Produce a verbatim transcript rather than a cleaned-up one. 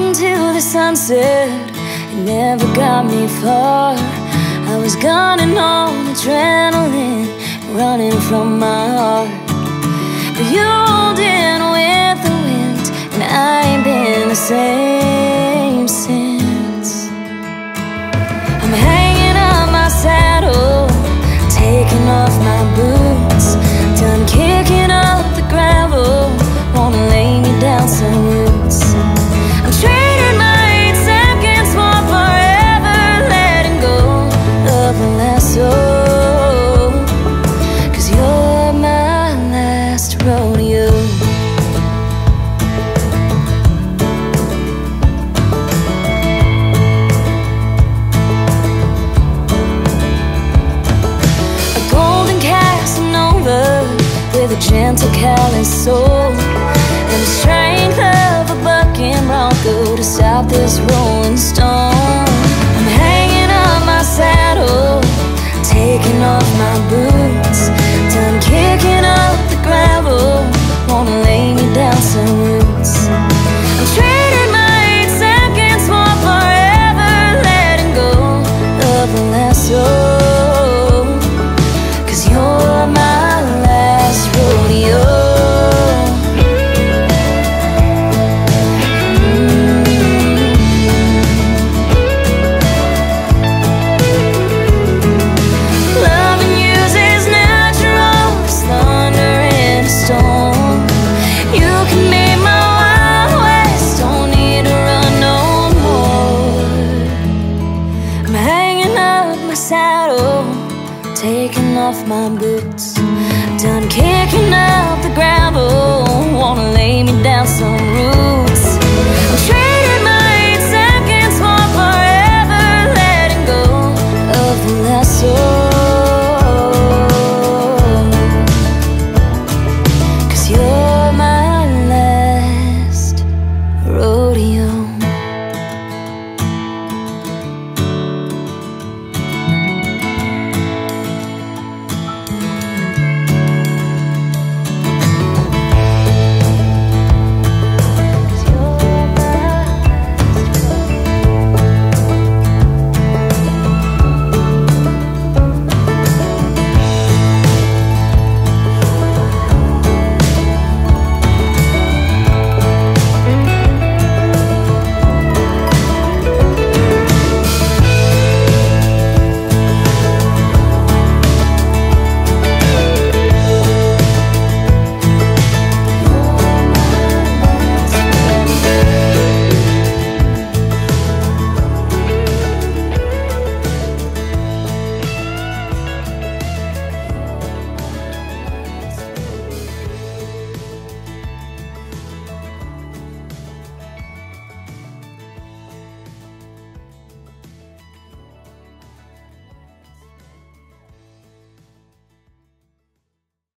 into the sunset, it never got me far. I was gunning on adrenaline, running from my heart. But you rolled in with the wind, and I ain't been the same since. I'm hanging on my saddle, taking off my boots, done kicking up the gravel, wanna lay me down some roots. I'm trading my eight seconds for forever, letting go of the lasso, 'cause you're my last rodeo. A golden casanova with a gentle calloused soul, and the strength of a bucking bronco to stop this rolling stone. I'm hanging on my saddle, taking off my boots, done kicking up the gravel, wanna lay me down some roots. I'm trading my eight seconds for forever, letting go of the lasso, 'cause you're my last rodeo. Taking off my boots, done kicking up the gravel, wanna lay me down some roots.